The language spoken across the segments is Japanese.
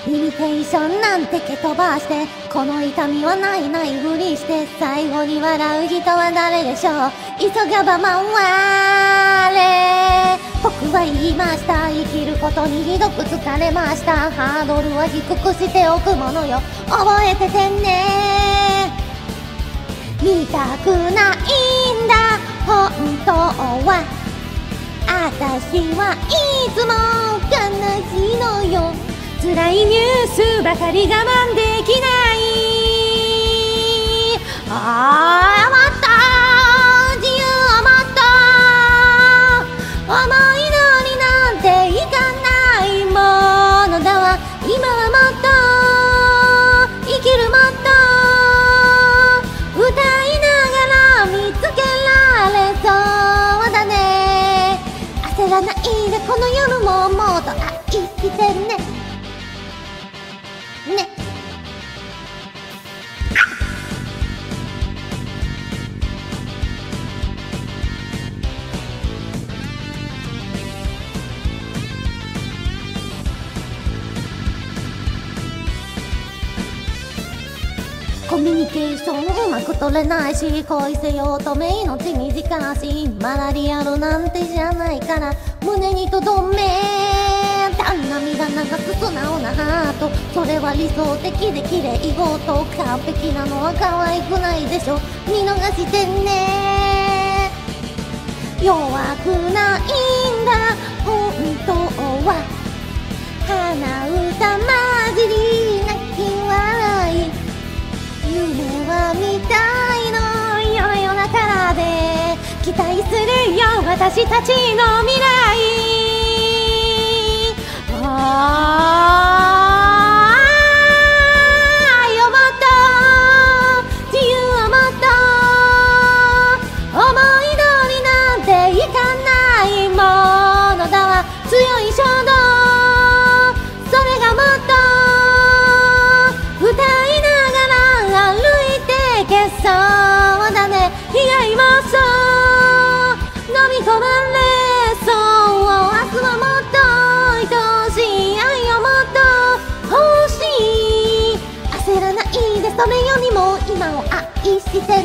イミテーションなんて蹴飛ばして、この痛みはないないふりして、最後に笑う人は誰でしょう。急がば回れ。僕は言いました。生きることにひどく疲れました。ハードルは低くしておくものよ。覚えててね。見たくないんだ本当は。私はいつも悲しいのよ。辛いニュースばかり我慢できない。ああ、余った。自由余った。思い通りなんていかないものだわ。今はもっと生きるもっと歌いながら見つけられそうだね。焦らないでこの夜ももっと愛してね。ね。コミュニケーションうまく取れないし、恋せよ乙女命短し、マラリアルなんてじゃないから胸にとどめ。涙流す素直なハート、それは理想的で綺麗事。完璧なのは可愛くないでしょ。見逃してね。弱くないんだ本当は。鼻歌混じり泣き笑い、夢は見たいの夜な夜なからで。期待するよ私たちの未来。愛をもっと自由をもっと思い通りなんていかないものだわ。強い衝動それがもっと歌いながら歩いてけそうだね。被害妄想飲み込まれそう。明日はもっと愛しい愛をもっと欲しい。焦らないでそれよりも今を愛してね。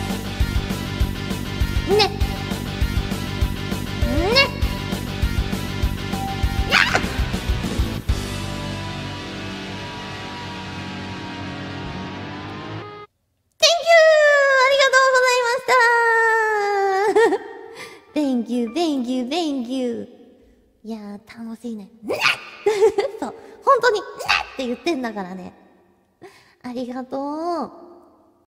ね。ね。Thank you! ありがとうございました。Thank you, thank you, thank you. いやー楽しいね。そう、本当にって言ってんだからね。ありがとう。